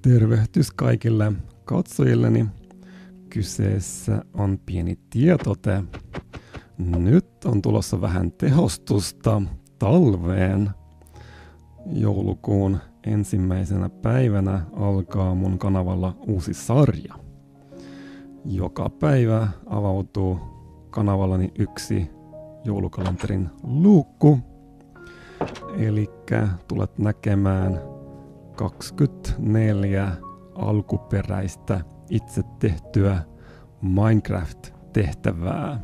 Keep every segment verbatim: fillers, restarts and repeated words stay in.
Tervehdys kaikille katsojilleni. Kyseessä on pieni tietote. Nyt on tulossa vähän tehostusta talveen. Joulukuun ensimmäisenä päivänä alkaa mun kanavalla uusi sarja. Joka päivä avautuu kanavallani yksi joulukalenterin luukku. Elikkä tulet näkemään kaksikymmentäneljä alkuperäistä itse tehtyä Minecraft-tehtävää.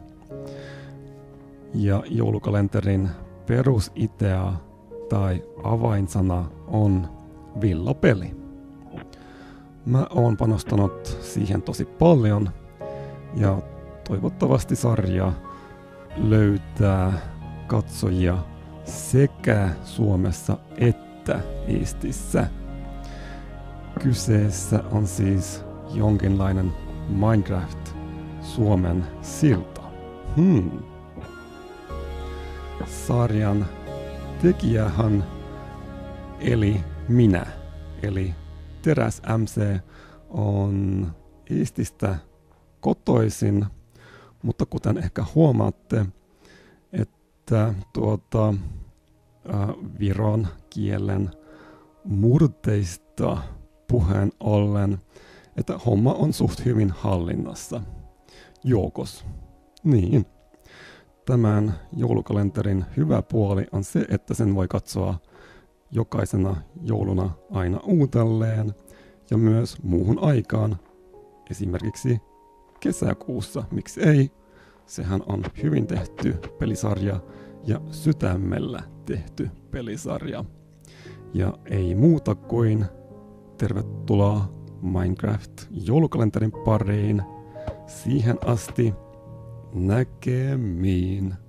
Ja joulukalenterin perusidea tai avainsana on villapeli. Mä oon panostanut siihen tosi paljon ja toivottavasti sarja löytää katsojia sekä Suomessa että Eestissä. Kyseessä on siis jonkinlainen Minecraft Suomen silta. Hmm. Sarjan tekijähän eli minä, eli Teräs M C on Eestistä kotoisin, mutta kuten ehkä huomaatte, että tuota, äh, viron kielen murteista puheen ollen, että homma on suht hyvin hallinnassa. Joukos. Niin. Tämän joulukalenterin hyvä puoli on se, että sen voi katsoa jokaisena jouluna aina uudelleen ja myös muuhun aikaan, esimerkiksi kesäkuussa, miksi ei? Sehän on hyvin tehty pelisarja ja sydämellä tehty pelisarja. Ja ei muuta kuin tervetuloa Minecraft-joulukalenterin pariin. Siihen asti näkemiin.